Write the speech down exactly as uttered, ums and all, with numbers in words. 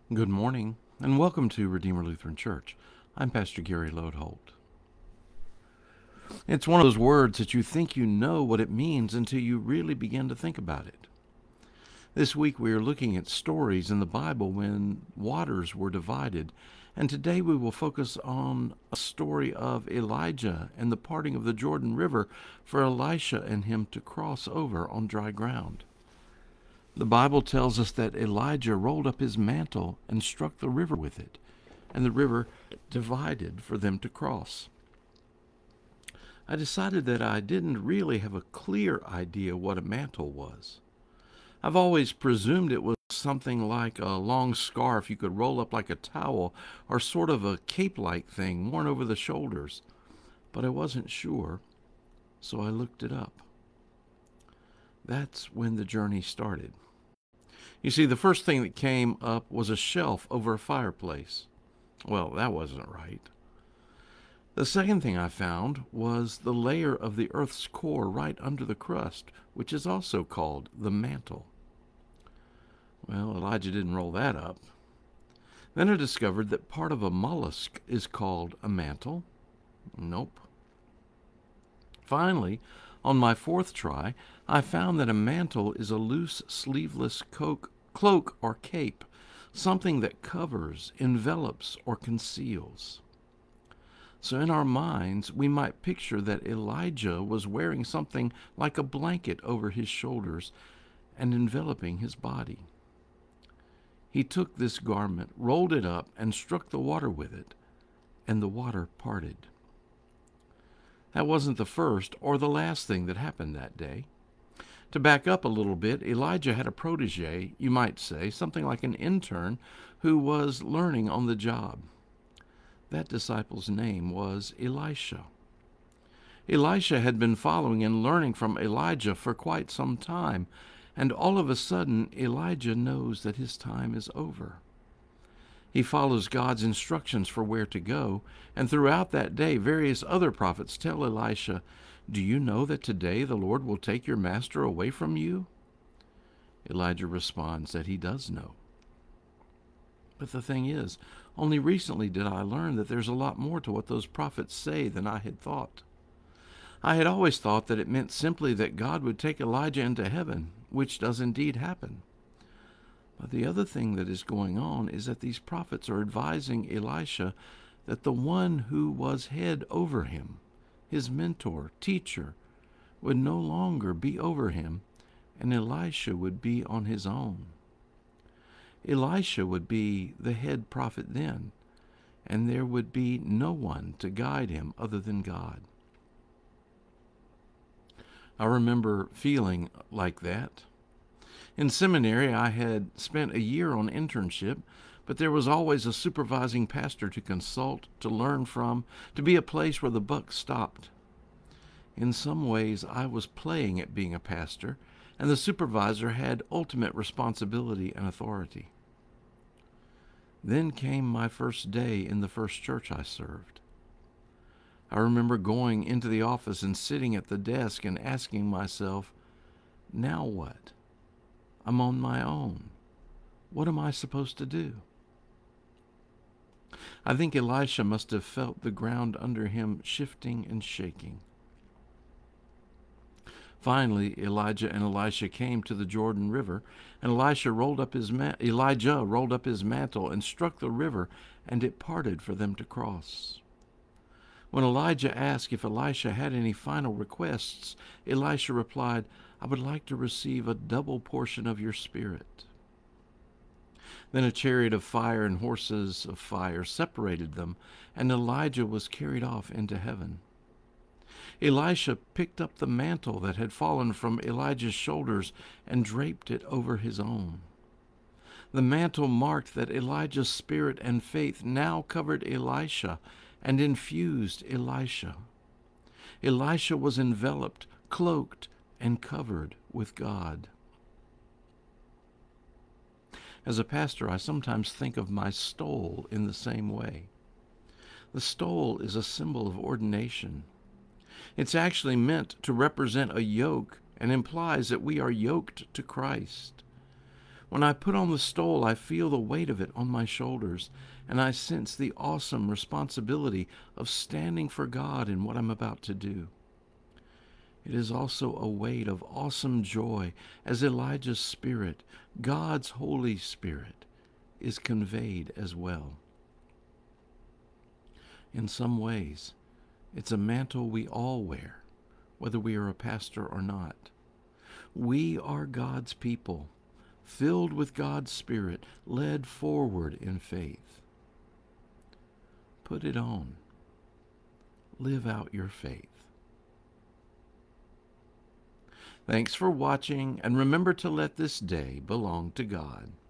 Good morning, and welcome to Redeemer Lutheran Church. I'm Pastor Gary Lodeholt. It's one of those words that you think you know what it means until you really begin to think about it. This week we are looking at stories in the Bible when waters were divided, and today we will focus on a story of Elijah and the parting of the Jordan River for Elisha and him to cross over on dry ground. The Bible tells us that Elijah rolled up his mantle and struck the river with it, and the river divided for them to cross. I decided that I didn't really have a clear idea what a mantle was. I've always presumed it was something like a long scarf you could roll up like a towel, or sort of a cape-like thing worn over the shoulders, but I wasn't sure, so I looked it up. That's when the journey started. You see, the first thing that came up was a shelf over a fireplace. Well, that wasn't right. The second thing I found was the layer of the earth's core right under the crust, which is also called the mantle. Well, Elijah didn't roll that up. Then I discovered that part of a mollusk is called a mantle. Nope. Finally, on my fourth try, I found that a mantle is a loose, sleeveless cloak or cape, something that covers, envelops, or conceals. So in our minds, we might picture that Elijah was wearing something like a blanket over his shoulders and enveloping his body. He took this garment, rolled it up, and struck the water with it, and the water parted. That wasn't the first or the last thing that happened that day. To back up a little bit, Elijah had a protege, you might say, something like an intern, who was learning on the job. That disciple's name was Elisha. Elisha had been following and learning from Elijah for quite some time, and all of a sudden Elijah knows that his time is over. He follows God's instructions for where to go, and throughout that day various other prophets tell Elisha, "Do you know that today the Lord will take your master away from you?" Elijah responds that he does know. But the thing is, only recently did I learn that there's a lot more to what those prophets say than I had thought. I had always thought that it meant simply that God would take Elijah into heaven, which does indeed happen. But the other thing that is going on is that these prophets are advising Elisha that the one who was head over him, his mentor, teacher, would no longer be over him, and Elisha would be on his own. Elisha would be the head prophet then, and there would be no one to guide him other than God. I remember feeling like that. In seminary, I had spent a year on internship, but there was always a supervising pastor to consult, to learn from, to be a place where the buck stopped. In some ways, I was playing at being a pastor, and the supervisor had ultimate responsibility and authority. Then came my first day in the first church I served. I remember going into the office and sitting at the desk and asking myself, now what? I'm on my own. What am I supposed to do? I think Elisha must have felt the ground under him shifting and shaking. Finally, Elijah and Elisha came to the Jordan River, and Elisha rolled up his ma- Elijah rolled up his mantle and struck the river, and it parted for them to cross. When Elijah asked if Elisha had any final requests, Elisha replied, "I would like to receive a double portion of your spirit." Then a chariot of fire and horses of fire separated them, and Elijah was carried off into heaven. Elisha picked up the mantle that had fallen from Elijah's shoulders and draped it over his own. The mantle marked that Elijah's spirit and faith now covered Elisha and infused Elisha. Elisha was enveloped, cloaked, and covered with God. As a pastor, I sometimes think of my stole in the same way. The stole is a symbol of ordination. It's actually meant to represent a yoke and implies that we are yoked to Christ. When I put on the stole, I feel the weight of it on my shoulders, and I sense the awesome responsibility of standing for God in what I'm about to do. It is also a weight of awesome joy as Elijah's spirit, God's Holy Spirit, is conveyed as well. In some ways, it's a mantle we all wear, whether we are a pastor or not. We are God's people, filled with God's Spirit, led forward in faith. Put it on. Live out your faith. Thanks for watching, and remember to let this day belong to God.